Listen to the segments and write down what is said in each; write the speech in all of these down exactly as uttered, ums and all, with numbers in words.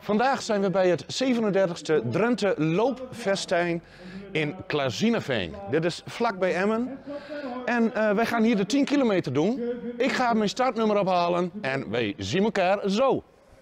Vandaag zijn we bij het zevenendertigste Drenthe Loopfestijn in Klazineveen. Dit is vlak bij Emmen. En uh, wij gaan hier de tien kilometer doen. Ik ga mijn startnummer ophalen en wij zien elkaar zo.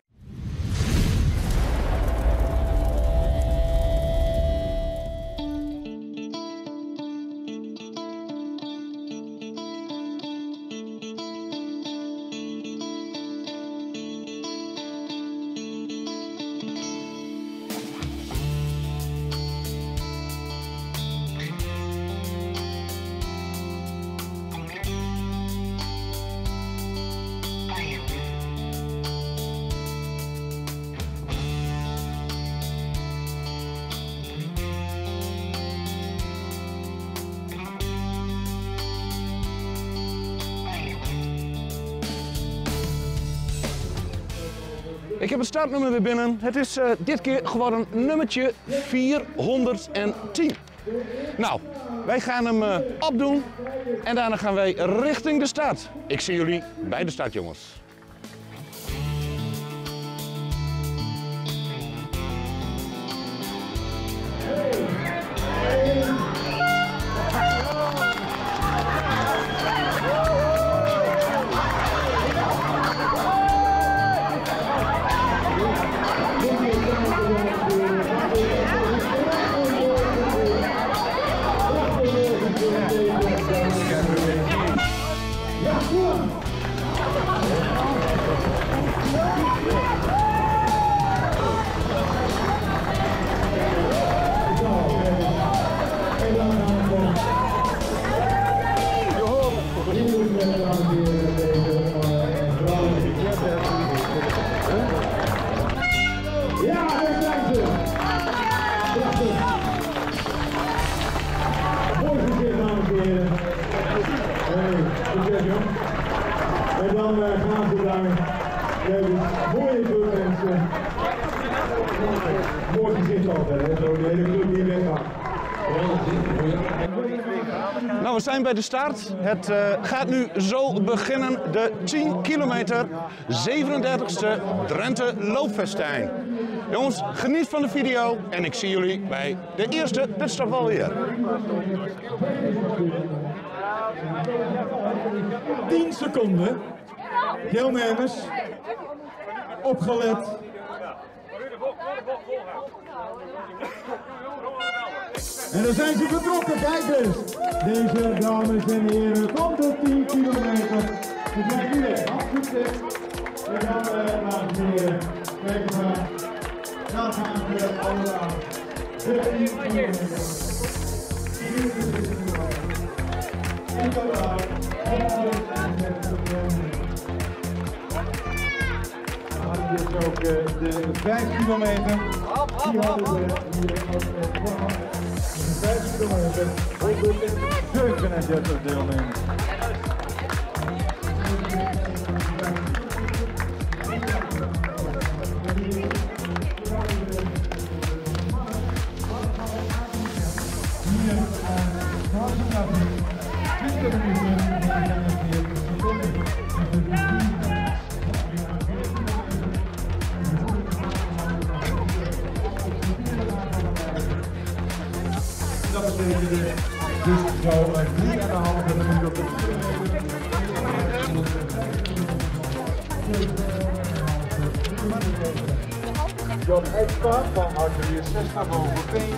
Ik heb het startnummer weer binnen. Het is uh, dit keer geworden nummertje vierhonderdtien. Nou, wij gaan hem uh, opdoen en daarna gaan wij richting de start. Ik zie jullie bij de start, jongens. En dan uh, gaan ze daar uh, mooie club mensen. Mooi gezicht altijd, hè? Zo de hele club die weggaat. Nou, we zijn bij de start. Het uh, gaat nu zo beginnen, de tien kilometer, zevenendertigste Drenthe Loopfestijn. Jongens, geniet van de video en ik zie jullie bij de eerste pitstop alweer. tien seconden. Deelnemers, opgelet. En dan zijn ze vertrokken, kijk eens. Deze dames en heren, komt de tien kilometer. We zijn nu weer afgezet. En dan, uh, dames en heren, kijk maar. Dan gaan we allemaal. De tien kilometer. En dan dan is ook uh, de vijf kilometer. Die hadden we hier ook de vijf kilometer. honderdzevenendertig deelnemers. Dat betekent dus zo drie en een halve minuut op de kilometer. John Expa van Arthurier zes naar Overveen.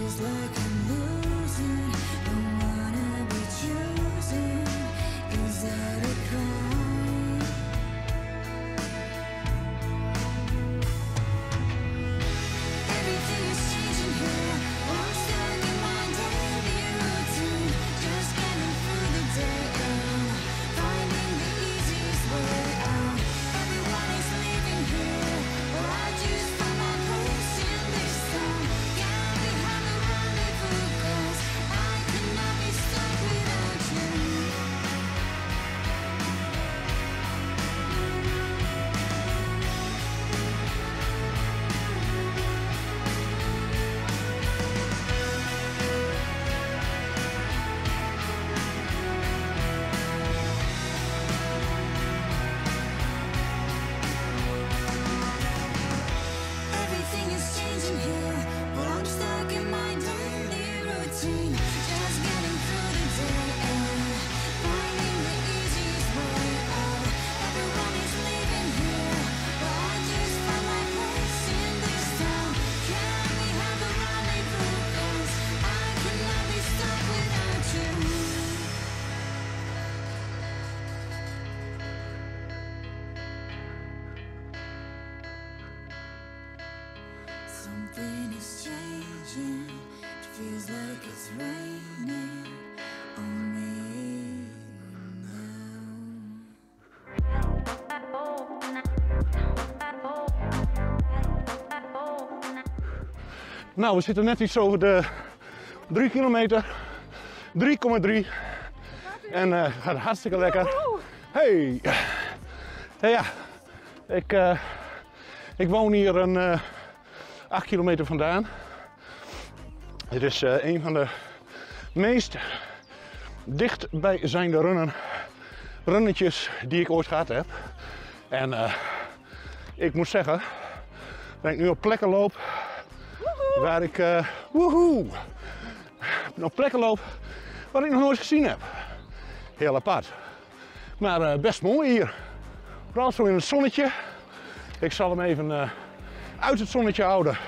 feels like I'm losing. Don't wanna be choosing. Is that a crime? Everything is changing here. I'm stuck in my daily routine. Just getting through the day and finding the easiest way out. Everyone is leaving here. Well, I just found my place in this town. Can we have a rendezvous? 'Cause I cannot be stuck without you. Everything is changing here, but I'm stuck in my daily routine. Just getting through the day and finding the easiest way out. Everyone is leaving here, but I just found my place in this town. Can we have a rendezvous? 'Cause I cannot be stuck without you. Something is changing. It feels like it's raining on me now. Nou, we zitten net iets over de drie kilometer. drie komma drie. En uh, gaat hartstikke lekker. Hey! Hey, ja, ik, uh, ik woon hier een uh, acht kilometer vandaan. Het is uh, een van de meest dichtbijzijnde runnen, runnetjes die ik ooit gehad heb. En uh, ik moet zeggen dat ik nu op plekken loop waar ik uh, woehoe, op plekken loop waar ik nog nooit gezien heb. Heel apart. Maar uh, best mooi hier. Vooral zo in het zonnetje. Ik zal hem even uh, uit het zonnetje houden.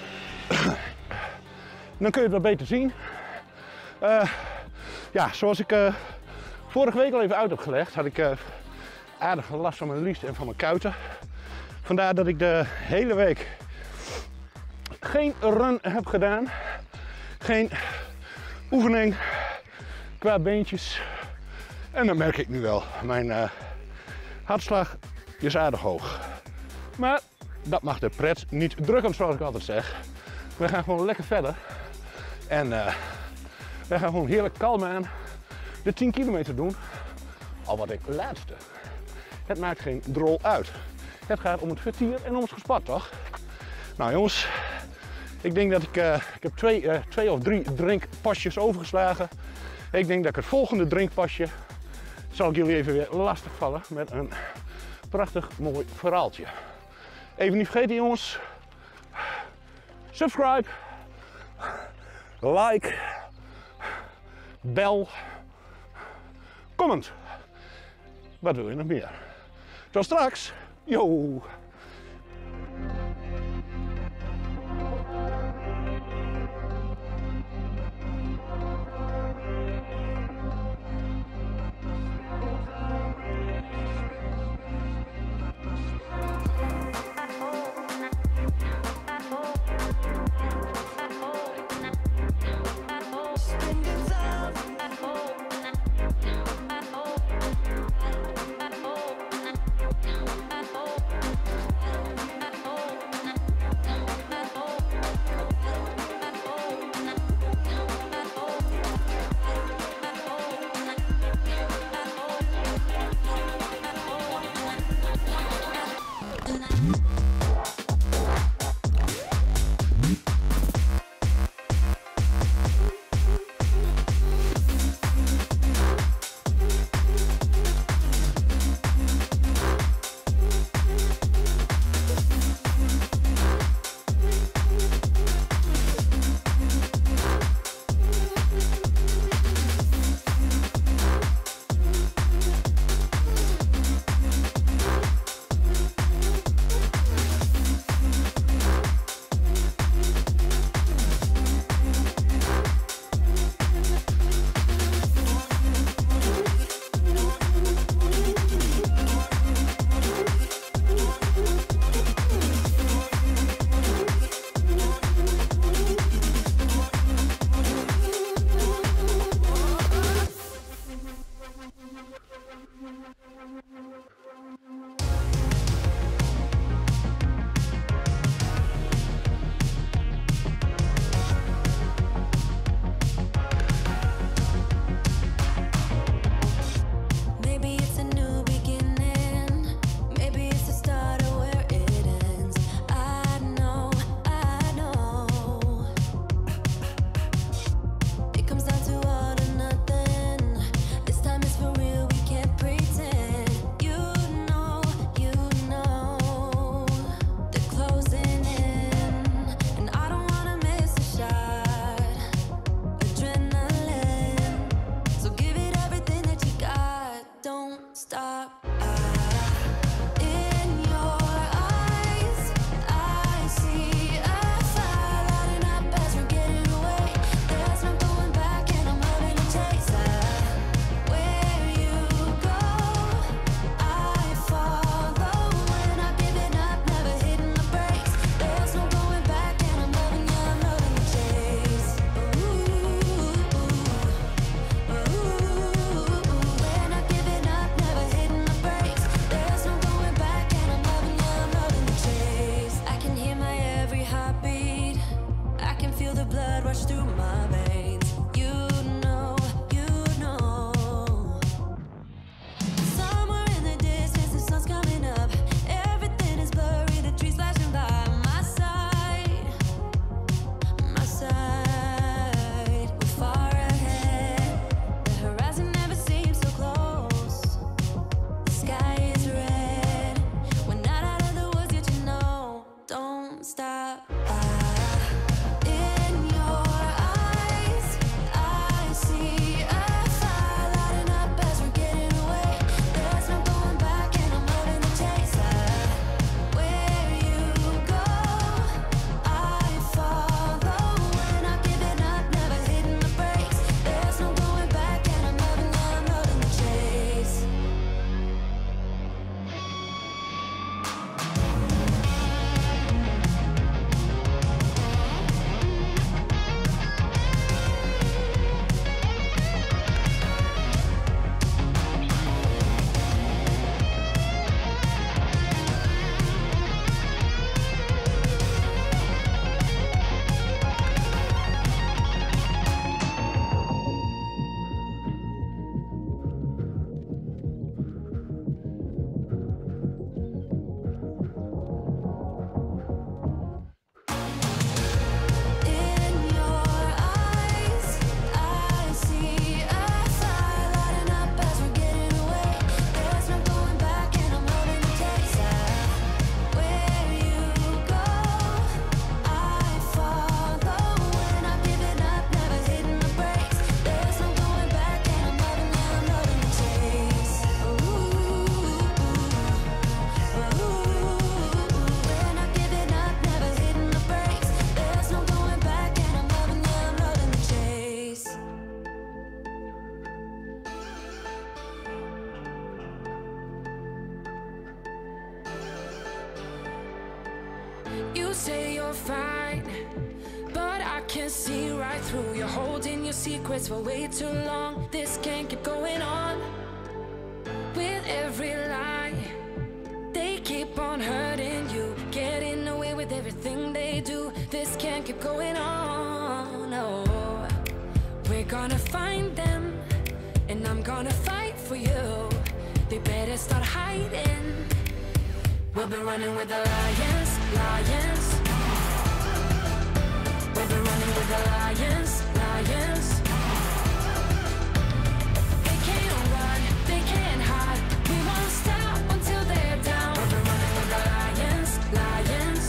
Dan kun je het wat beter zien. Uh, ja, zoals ik uh, vorige week al even uit heb gelegd, had ik uh, aardig last van mijn lies en van mijn kuiten. Vandaar dat ik de hele week geen run heb gedaan. Geen oefening qua beentjes. En dan merk ik nu wel, mijn uh, hartslag is aardig hoog. Maar dat mag de pret niet drukken, zoals ik altijd zeg. We gaan gewoon lekker verder. En uh, we gaan gewoon heerlijk kalm aan de tien kilometer doen. Al wat ik laatste. Het maakt geen drol uit. Het gaat om het vertier en om het gespat, toch? Nou jongens, ik denk dat ik, uh, ik heb twee, uh, twee of drie drinkpasjes overgeslagen. Ik denk dat ik het volgende drinkpasje zal ik jullie even weer lastigvallen met een prachtig mooi verhaaltje. Even niet vergeten jongens, subscribe, like, bel, comment. Wat wil je nog meer? Tot straks, yo! Spend through my veins. You know, you know. Somewhere in the distance, the sun's coming up. Everything is blurry, the trees flashing by my side, my side. We're far ahead. The horizon never seems so close. The sky is red. We're not out of the woods yet, you know. Don't stop. In your eyes, I see a fire lighting up as we're getting away. There's no going back, and I'm holding the chase. Where you go, I follow. We're not giving up, never hitting the brakes. There's no going back, and I'm loving, yeah, I'm loving the chase. In your eyes, I see a fire lighting up as we're getting away. There's no going back, and I'm holding the chase. Where you go, I follow. We're not giving up, never hitting the brakes. There's no going back, and I'm loving, yeah, I'm loving the chase. Ooh, ooh, we're not giving up, never hitting the brakes. There's no going back, and I'm loving, yeah, I'm loving the chase. You say you're fine, but I can see right through. You're holding your secrets for way too long. This can't keep going on. With every lie, they keep on hurting you, getting away with everything they do. This can't keep going on. No, we're gonna find them, and I'm gonna fight for you. They better start hiding. We'll be running with the lions, lions. We'll be running with the lions, lions. They can't run, they can't hide. We won't stop until they're down. We'll be running with the lions, lions.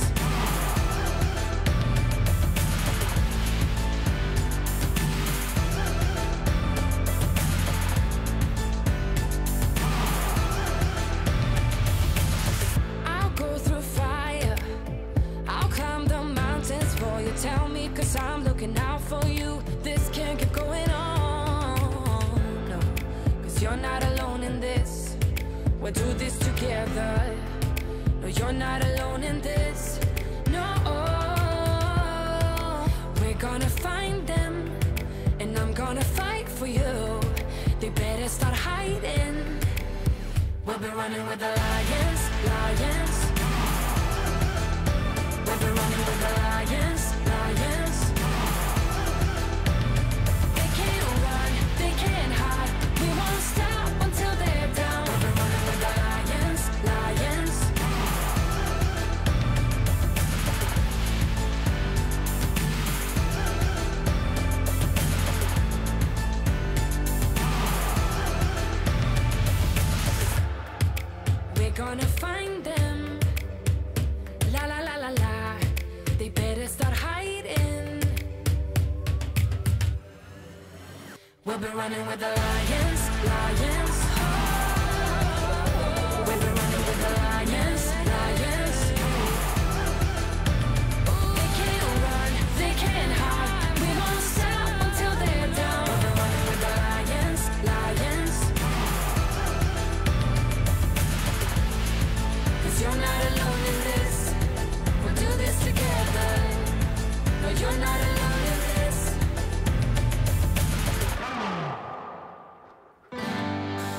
I'll go through fire, I'll climb the mountains for you. Tell me, cause I'm looking out for you. This can't keep going on, no. Cause you're not alone in this. We'll do this together. No, you're not alone in this. No, we're gonna find them, and I'm gonna fight for you. They better start hiding. We'll be running with the lions, lions. We'll be running with the lions, lions. They can't run, they can't hide. We won't stop until they're down. We'll be running with the lions, lions. We're gonna find them. La la la la la. They better start hiding. We'll be running with the lions, lions. We'll be running with the lions, lions. They can't run, they can't hide. We won't stop until they're down. We'll be running with the lions, lions. Cause you're not alone in this. We'll do this together. No, you're not alone in this.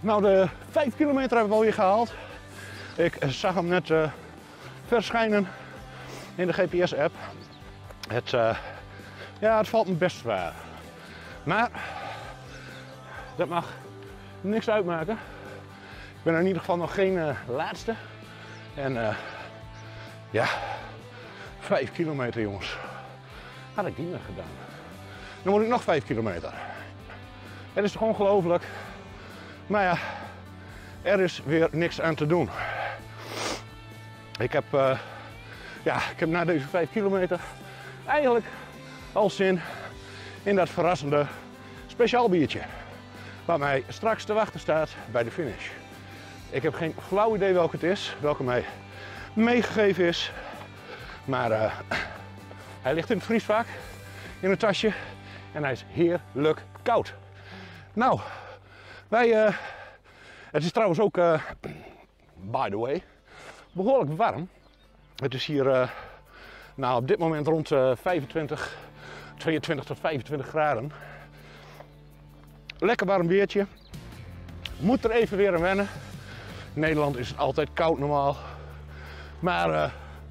Nou, de vijf kilometer hebben we alweer gehaald. Ik zag hem net uh, verschijnen in de G P S-app. Het, uh, ja, het valt me best zwaar. Maar dat mag niks uitmaken. Ik ben in ieder geval nog geen uh, laatste. En uh, ja, vijf kilometer jongens. Had ik die nog gedaan. Dan moet ik nog vijf kilometer. Het is toch ongelooflijk. Maar ja, er is weer niks aan te doen. Ik heb, uh, ja, ik heb na deze vijf kilometer eigenlijk al zin in dat verrassende speciaal biertje. Waar mij straks te wachten staat bij de finish. Ik heb geen flauw idee welke het is, welke mij meegegeven is. Maar uh, hij ligt in het vriesvak, in een tasje. En hij is heerlijk koud. Nou, wij, uh, het is trouwens ook, uh, by the way, behoorlijk warm. Het is hier uh, nou, op dit moment rond uh, vijfentwintig, tweeëntwintig tot vijfentwintig graden. Lekker warm weertje. Moet er even weer aan wennen. In Nederland is het altijd koud normaal. Maar uh,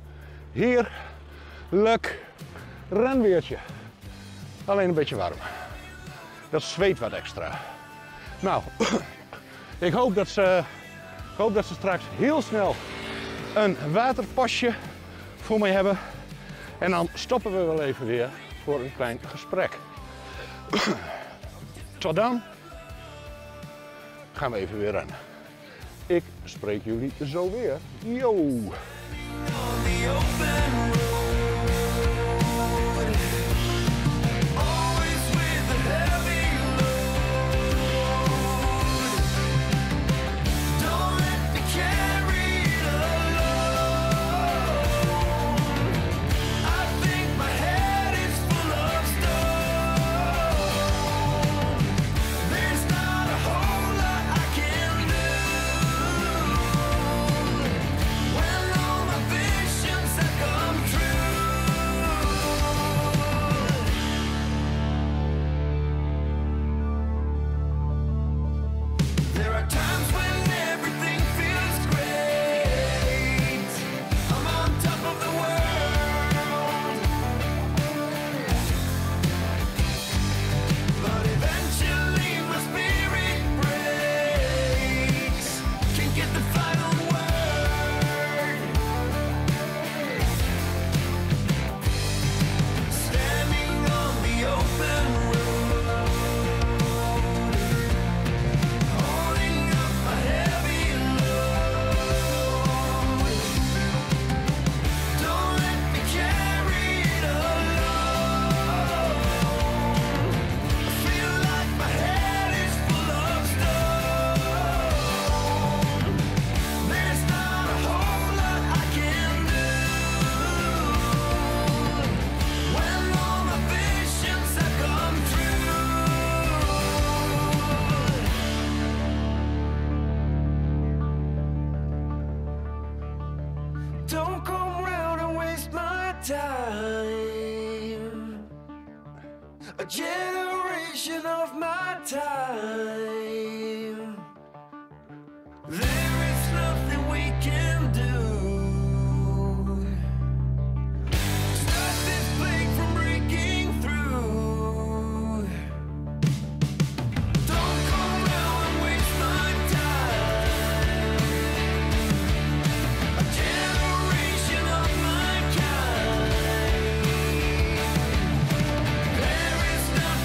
heerlijk renweertje. Alleen een beetje warm. Dat zweet wat extra. Nou, ik hoop dat ze, ik hoop dat ze straks heel snel een waterpasje voor mij hebben. En dan stoppen we wel even weer voor een klein gesprek. Tot dan gaan we even weer rennen. Ik spreek jullie zo weer. Yo! Don't come round and waste my time. A generation of my time. There is nothing we can do. Stop this plague from breaking through. Don't come round and waste my time. A generation of my kind. There is nothing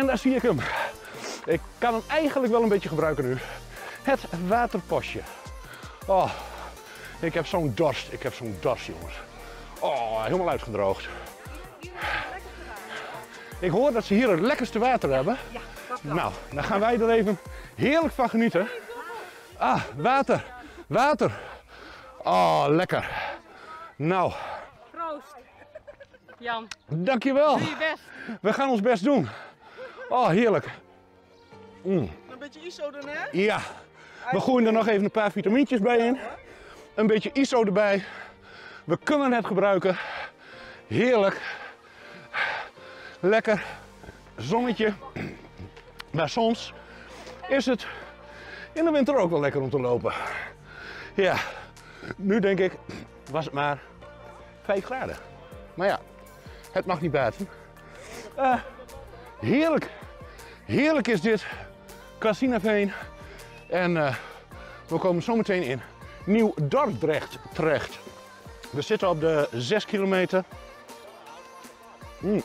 daar zie ik hem. Ik kan hem eigenlijk wel een beetje gebruiken nu. Het waterpostje. Oh, ik heb zo'n dorst. Ik heb zo'n dorst, jongens. Oh, helemaal uitgedroogd. Ik hoor dat ze hier het lekkerste water hebben. Ja, dat wel. Nou, dan gaan wij er even heerlijk van genieten. Ah, water. Water. Oh, lekker. Nou, Proost. Jan, dankjewel. doe je best. We gaan ons best doen. Oh, heerlijk. Mm. Een beetje I S O dan, hè? Ja, we gooien er nog even een paar vitamintjes bij in. Een beetje I S O erbij. We kunnen het gebruiken. Heerlijk. Lekker. Zonnetje. Maar soms is het in de winter ook wel lekker om te lopen. Ja, nu denk ik, was het maar vijf graden. Maar ja, het mag niet baten. Uh, heerlijk. Heerlijk is dit. Kasinaveen. En uh, we komen zometeen in Nieuw-Dordrecht terecht. We zitten op de zes kilometer. Mm.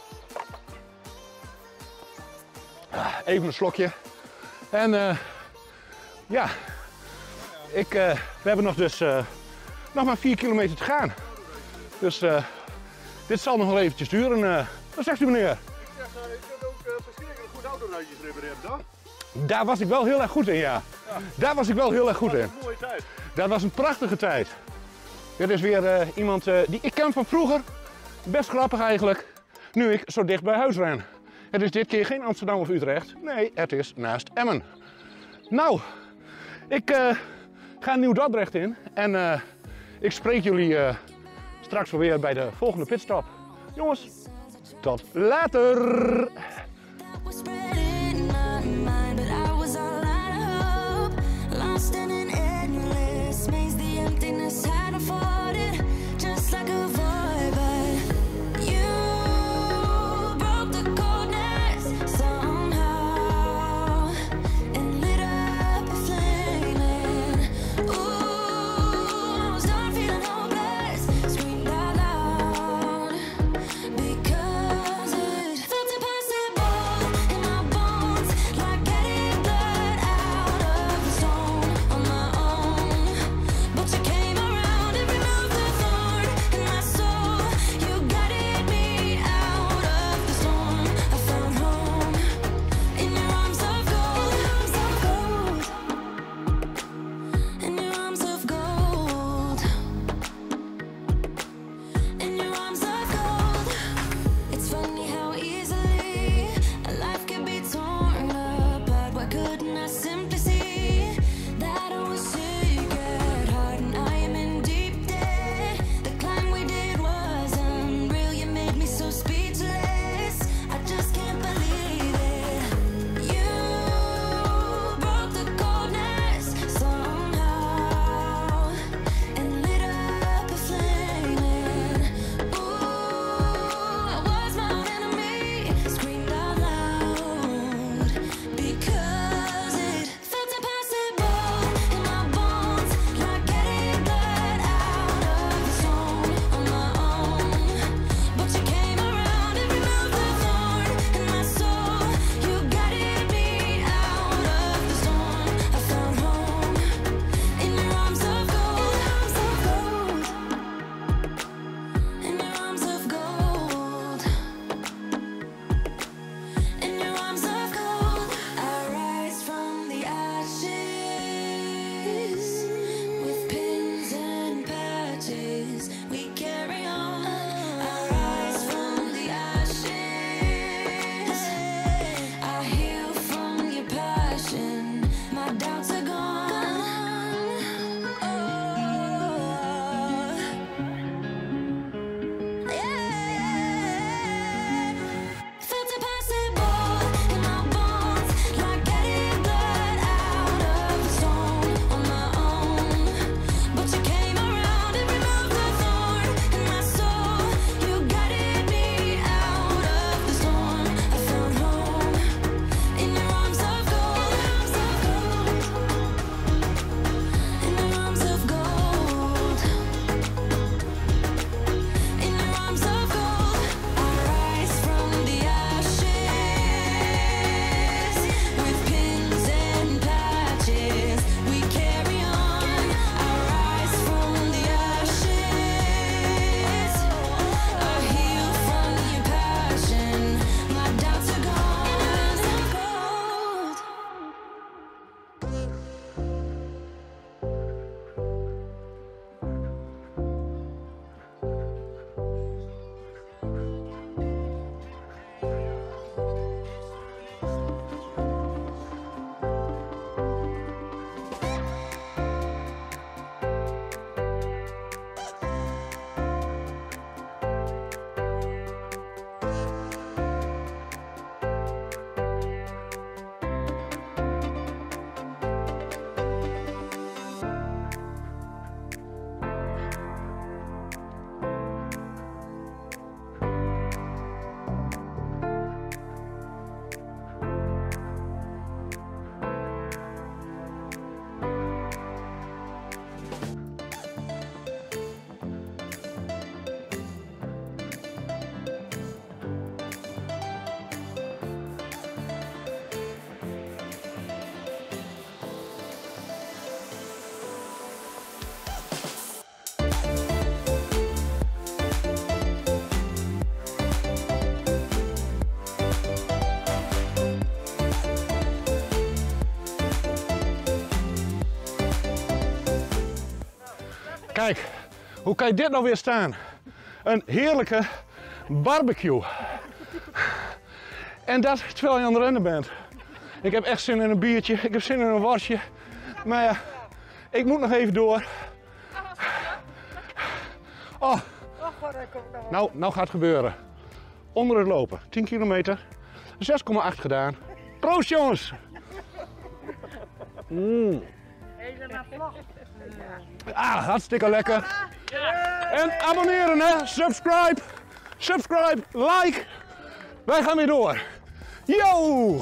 Ah, even een slokje. En uh, ja, ik, uh, we hebben nog dus uh, nog maar vier kilometer te gaan. Dus uh, dit zal nog wel eventjes duren. Uh, wat zegt u, meneer? Ik zeg, uh, ik heb ook uh, verschrikkelijk goed autoruitjes gerepareerd, toch? Daar was ik wel heel erg goed in, ja. Ja. Daar was ik wel heel erg goed Dat in. was een mooie tijd. Dat was een prachtige tijd. Dit is weer uh, iemand uh, die ik ken van vroeger. Best grappig eigenlijk, nu ik zo dicht bij huis ren. Het is dit keer geen Amsterdam of Utrecht. Nee, het is naast Emmen. Nou, ik uh, ga Nieuw-Dordrecht in. En uh, ik spreek jullie uh, straks wel weer bij de volgende pitstop. Jongens, tot later! was spreading in my mind, but I was all out of hope. Lost in an endless maze, the emptiness had afforded, just like a void. But you broke the coldness somehow and lit up a flame. And ooh, I was done feeling hopeless, screamed out loud because it felt impossible. Kijk, hoe kan je dit nou weer staan? Een heerlijke barbecue. En dat terwijl je aan het rennen bent. Ik heb echt zin in een biertje, ik heb zin in een wasje. Maar ja, ik moet nog even door. Oh, nou, nou gaat het gebeuren. Onder het lopen, tien kilometer, zes komma acht gedaan. Proost jongens! Mm. Ah, hartstikke lekker. En abonneren hè, subscribe, subscribe, like. Wij gaan weer door. Yo!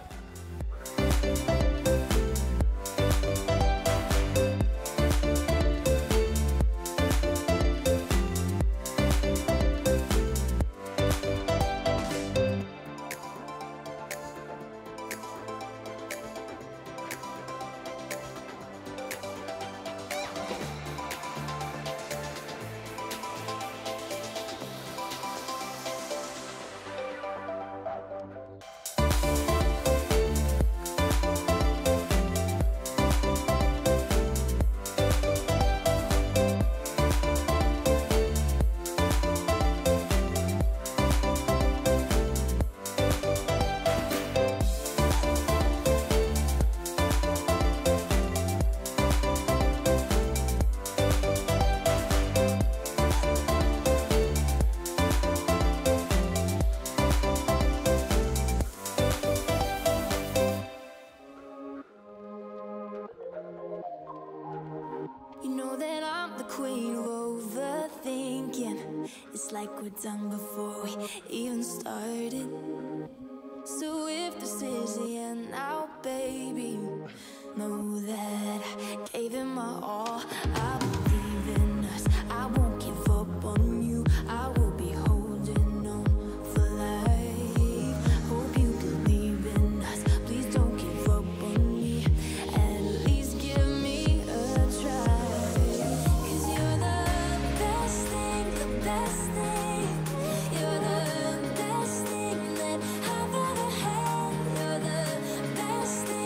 You know that I'm the queen of overthinking. It's like we're done before we even started. So if this is the end now, baby, know that I gave it my all. I believe in us, I won't give up on you. I will be holding on for life. Hope you believe in us, please don't give up on me. At least give me a try. Cause you're the best thing, the best thing. You're the best thing that I've ever had. You're the best thing.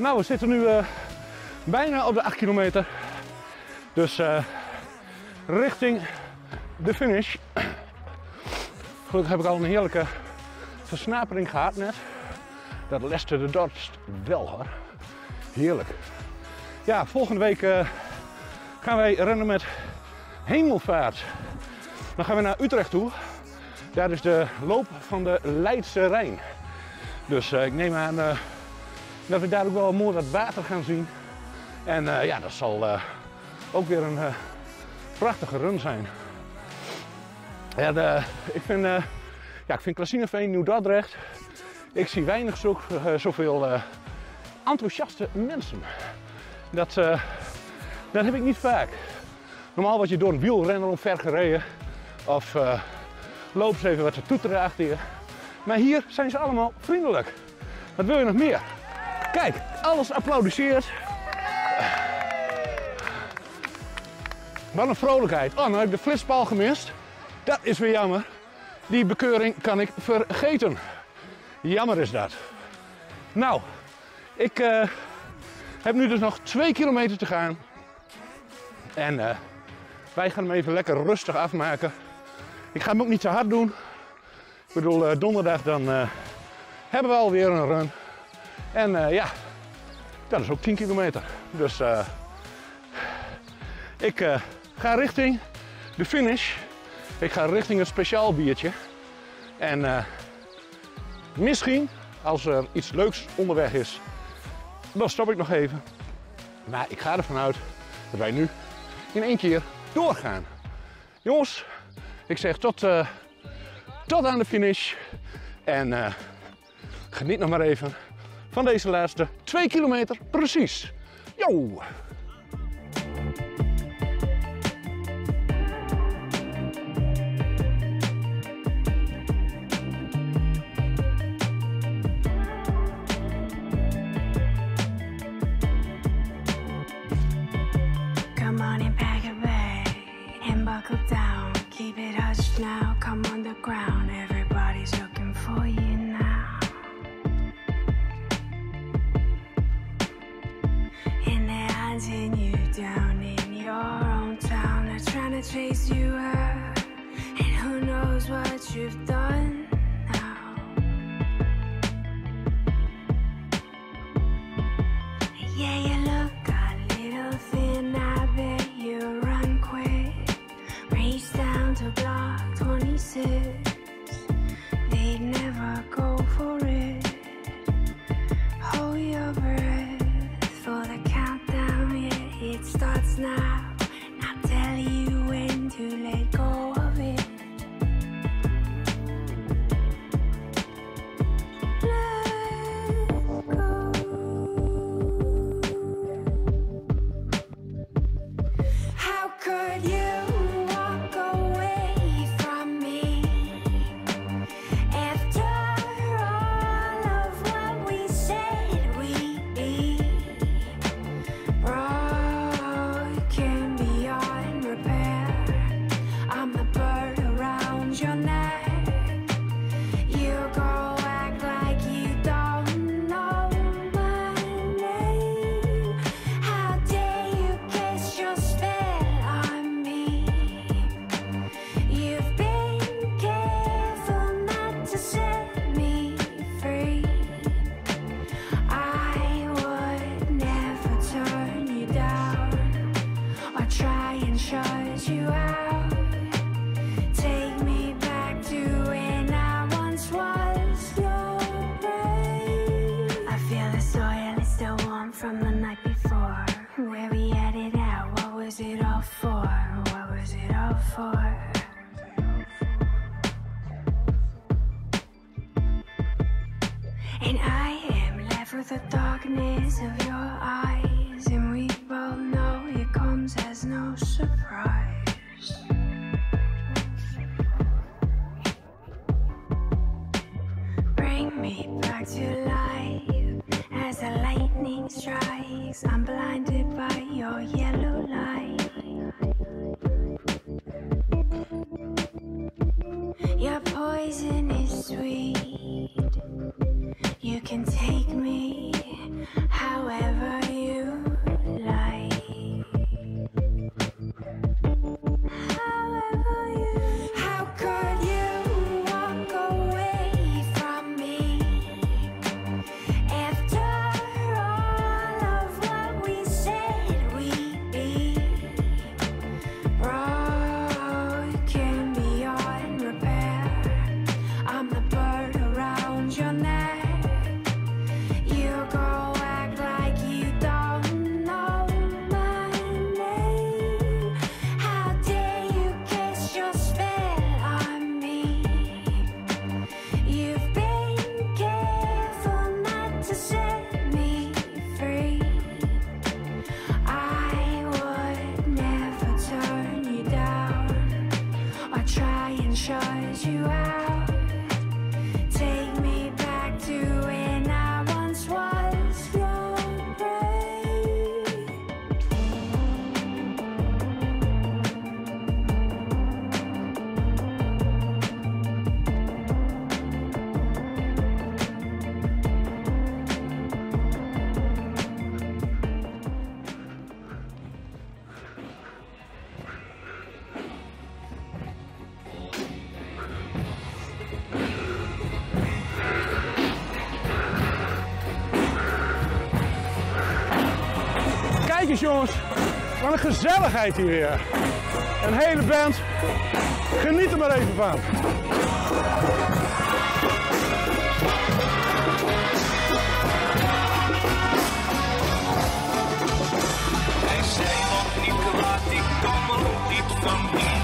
Nou, we zitten nu uh, bijna op de acht kilometer. Dus uh, richting de finish. Gelukkig heb ik al een heerlijke versnapering gehad net. Dat leste de dorst wel hoor. Heerlijk. Ja, volgende week uh, gaan wij rennen met Hemelvaart. Dan gaan we naar Utrecht toe. Daar is de loop van de Leidse Rijn. Dus uh, ik neem aan uh, dat we daar ook wel mooi wat water gaan zien. En uh, ja, dat zal uh, ook weer een uh, prachtige run zijn. Ja, de, ik vind, uh, ja, ik vind Klasineveen, Nieuw-Dordrecht. Ik zie weinig zo, uh, zoveel uh, enthousiaste mensen. Dat, uh, dat heb ik niet vaak. Normaal word je door een wielrenner omver gereden. Of uh, lopen ze even wat te toeteren achter je. Maar hier zijn ze allemaal vriendelijk. Wat wil je nog meer? Kijk, alles applaudisseert. Wat een vrolijkheid. Oh, nou heb ik de flitspaal gemist. Dat is weer jammer. Die bekeuring kan ik vergeten. Jammer is dat. Nou, ik uh, heb nu dus nog twee kilometer te gaan. En uh, wij gaan hem even lekker rustig afmaken. Ik ga hem ook niet te hard doen. Ik bedoel, uh, donderdag dan uh, hebben we alweer een run. En uh, ja, dat is ook tien kilometer. Dus uh, ik uh, ga richting de finish. Ik ga richting een speciaal biertje. En uh, misschien, als er iets leuks onderweg is, dan stop ik nog even. Maar ik ga ervan uit dat wij nu in één keer doorgaan. Jongens, ik zeg tot, uh, tot aan de finish. En uh, geniet nog maar even van deze laatste twee kilometer precies. Yo! Come on and pack a bag and buckle down. Keep it hushed now, come on the ground. Everybody's looking for you now. And they're hunting you down in your own town. They're trying to chase you out. And who knows what you've done now. Yeah, you look a little thin, I bet you run quick. Reach down to block twenty-six. They'd never go for it. Hold your breath for the countdown, yeah, it starts now. I'll tell you when to let go of it. Let go. How could you walk away from me after all of what we said we'd be? Broken beyond repair. I'm the bird around your neck. You go act like you don't know my name. How dare you cast your spell on me? You've been careful not to set me free. I would never turn you down or try and shut you out. Take me back to when I once was your prey. I feel the soil is still warm from the night before. Where we had it out, what was it all for? What was it all for? And I am left with the darkness of your eyes. And we both know it comes as no surprise. Bring me back to life as the lightning strikes. I'm blinded by your yellow light. Your poison is sweet. You can take me however shut you out. Take me back to when I once was your prey. Kijk eens jongens, wat een gezelligheid hier weer. Een hele band, geniet er maar even van. Hij zei nog niet kwaad, ik kan er ook niet van doen.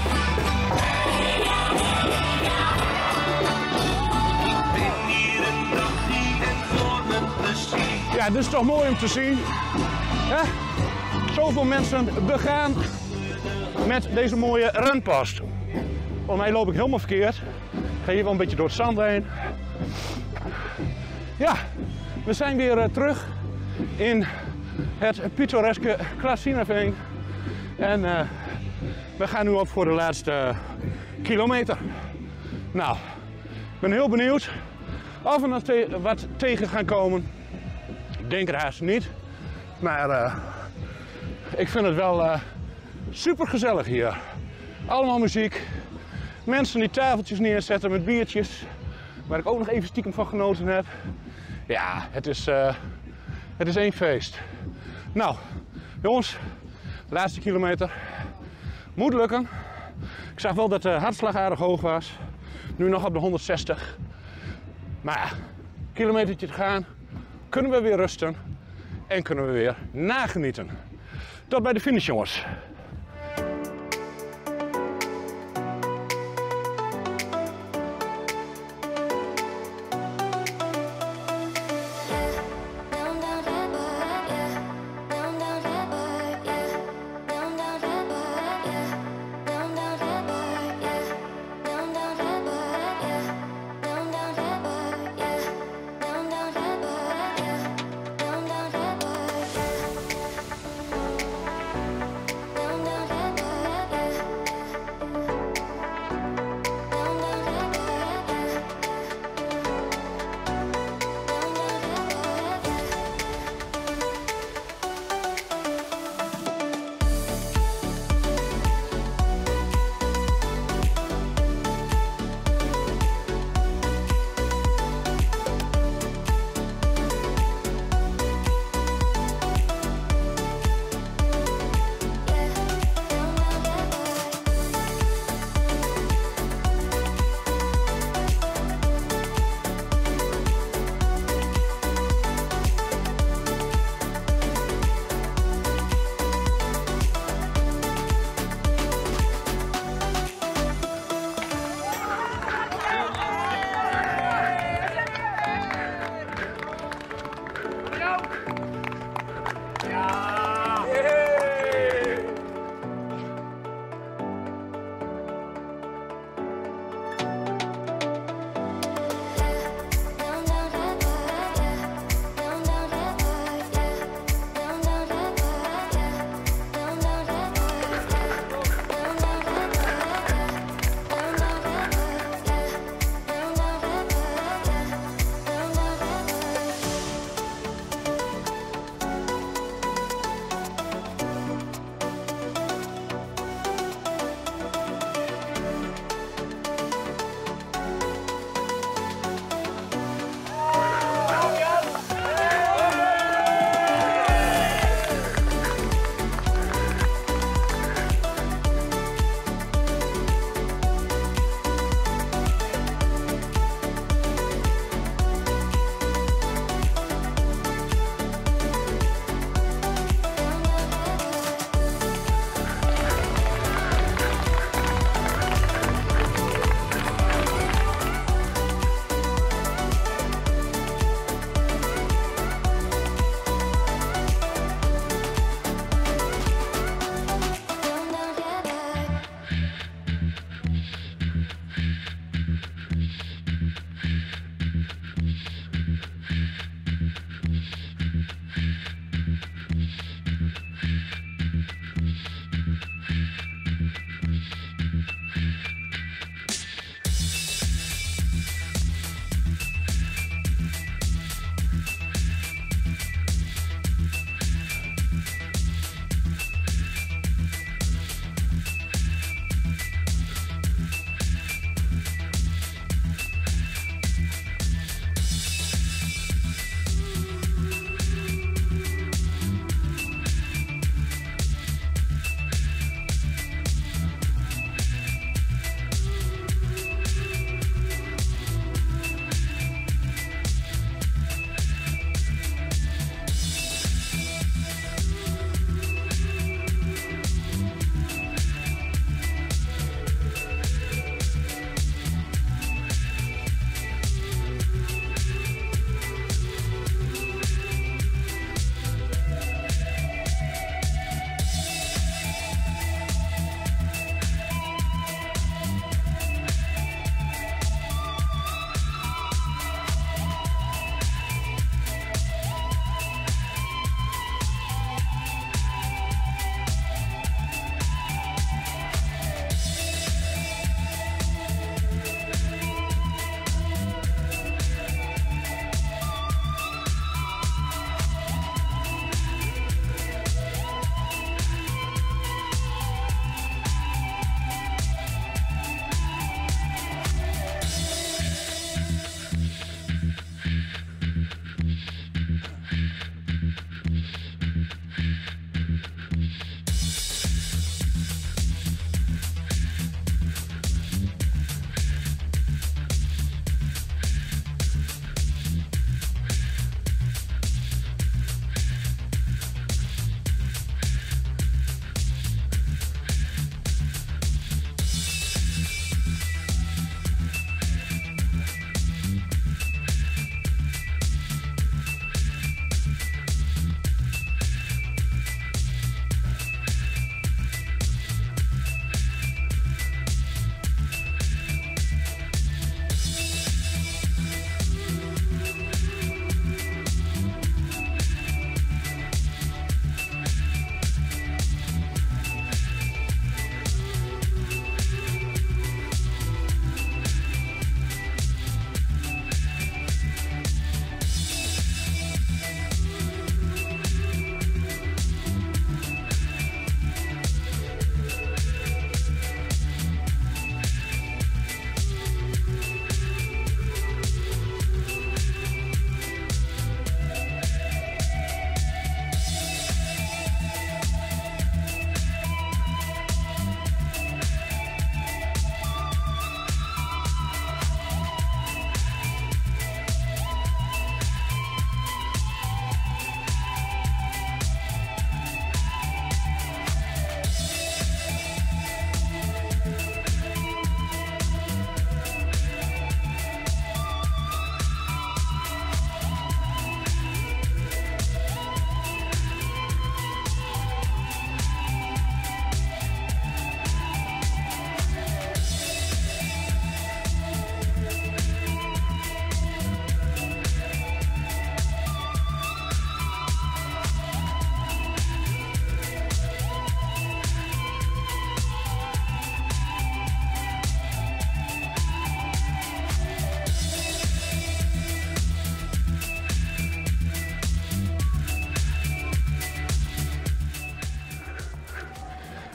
Ik ben hier een dagje en voor mijn plezier. Ja, dit is toch mooi om te zien. Hè? Zoveel mensen begaan met deze mooie renpast. Volgens mij loop ik helemaal verkeerd. Ik ga hier wel een beetje door het zand heen. Ja, we zijn weer uh, terug in het pittoreske Klasinaveen. En uh, we gaan nu op voor de laatste uh, kilometer. Nou, ik ben heel benieuwd of we nog te wat tegen gaan komen. Ik denk er haast niet. Maar uh, ik vind het wel uh, super gezellig hier. Allemaal muziek. Mensen die tafeltjes neerzetten met biertjes. Waar ik ook nog even stiekem van genoten heb. Ja, het is, uh, het is één feest. Nou, jongens, laatste kilometer. Moet lukken. Ik zag wel dat de hartslag aardig hoog was. Nu nog op de honderdzestig. Maar ja, een kilometertje te gaan. Kunnen we weer rusten. En kunnen we weer nagenieten. Tot bij de finish, jongens. Down,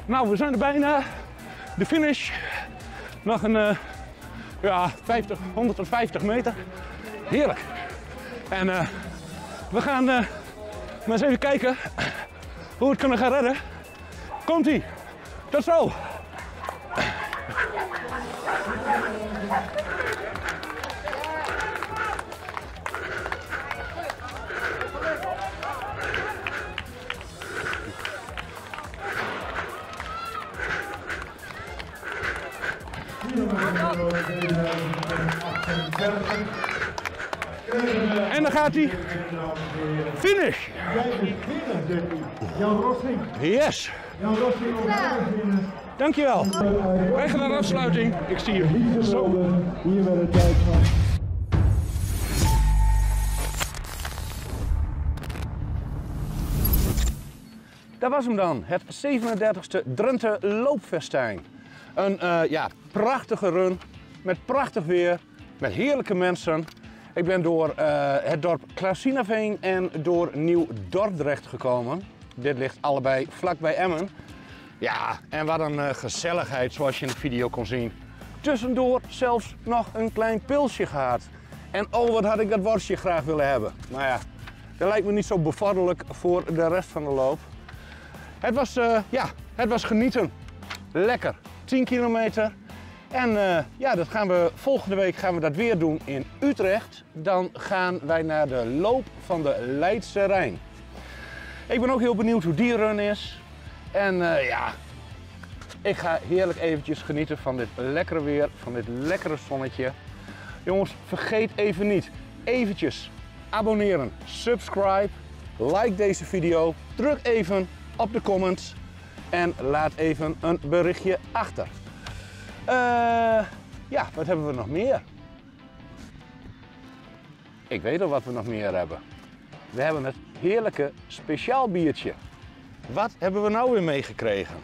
Nou, we zijn er bijna. De finish. Nog een uh, ja, vijftig, honderdvijftig meter. Heerlijk. En uh, we gaan uh, maar eens even kijken hoe we het kunnen gaan redden. Komt-ie. Tot zo. En dan gaat hij. Finish. Jan Rossing. Yes. Jan Rossing op de Dankjewel. Wij gaan naar de afsluiting. Ik zie je zo. Hier met de tijd van. Dat was hem dan, het zevenendertigste Drenthe Loopfestijn. Een uh, ja, prachtige run, met prachtig weer, met heerlijke mensen. Ik ben door uh, het dorp Klausinaveen en door Nieuw-Dordrecht gekomen. Dit ligt allebei vlakbij Emmen. Ja, en wat een uh, gezelligheid zoals je in de video kon zien. Tussendoor zelfs nog een klein pilsje gehad. En oh, wat had ik dat worstje graag willen hebben. Nou ja, dat lijkt me niet zo bevorderlijk voor de rest van de loop. Het was, uh, ja, het was genieten. Lekker. tien kilometer. En uh, ja, dat gaan we, volgende week gaan we dat weer doen in Utrecht. Dan gaan wij naar de loop van de Leidse Rijn. Ik ben ook heel benieuwd hoe die run is. En uh, ja, ik ga heerlijk eventjes genieten van dit lekkere weer, van dit lekkere zonnetje. Jongens, vergeet even niet, eventjes abonneren, subscribe, like deze video, druk even op de comments en laat even een berichtje achter. Uh, ja, wat hebben we nog meer? Ik weet al wat we nog meer hebben. We hebben het heerlijke speciaal biertje. Wat hebben we nou weer meegekregen?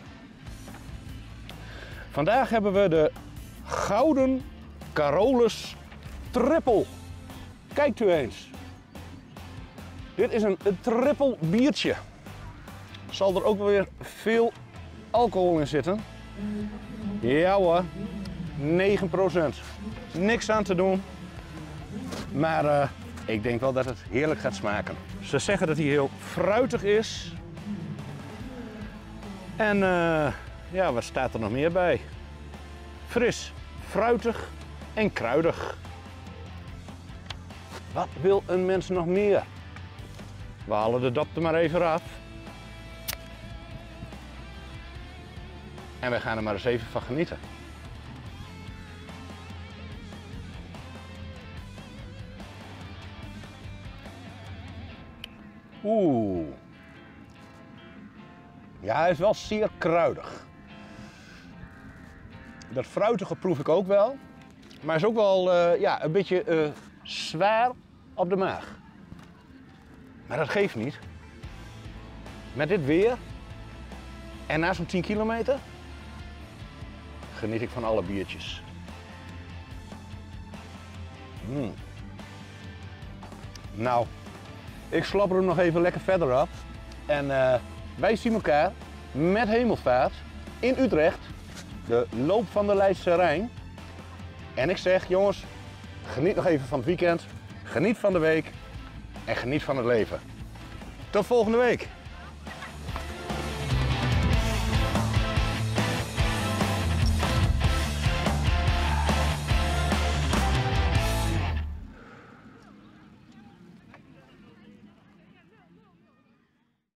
Vandaag hebben we de Gouden Carolus Triple. Kijkt u eens. Dit is een, een triple biertje. Zal er ook wel weer veel alcohol in zitten? Ja hoor, negen procent. Niks aan te doen. Maar uh, ik denk wel dat het heerlijk gaat smaken. Ze zeggen dat hij heel fruitig is. En uh, ja, wat staat er nog meer bij? Fris, fruitig en kruidig. Wat wil een mens nog meer? We halen de dop er maar even af. En we gaan er maar eens even van genieten. Oeh. Ja, hij is wel zeer kruidig. Dat fruitige proef ik ook wel. Maar is ook wel uh, ja, een beetje uh, zwaar op de maag. Maar dat geeft niet. Met dit weer en na zo'n tien kilometer geniet ik van alle biertjes. Mm. Nou, ik slapper hem nog even lekker verder op. En uh, wij zien elkaar met hemelvaart in Utrecht. De loop van de Leidse Rijn. En ik zeg, jongens, geniet nog even van het weekend. Geniet van de week. En geniet van het leven. Tot volgende week.